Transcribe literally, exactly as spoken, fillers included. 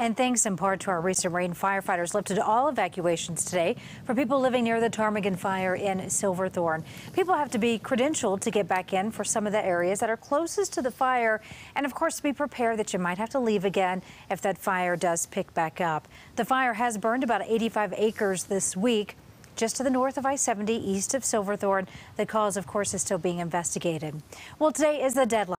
And thanks in part to our recent rain, firefighters lifted all evacuations today for people living near the Ptarmigan Fire in Silverthorne. People have to be credentialed to get back in for some of the areas that are closest to the fire. And of course, be prepared that you might have to leave again if that fire does pick back up. The fire has burned about eighty-five acres this week, just to the north of I seventy, east of Silverthorne. The cause, of course, is still being investigated. Well, today is the deadline.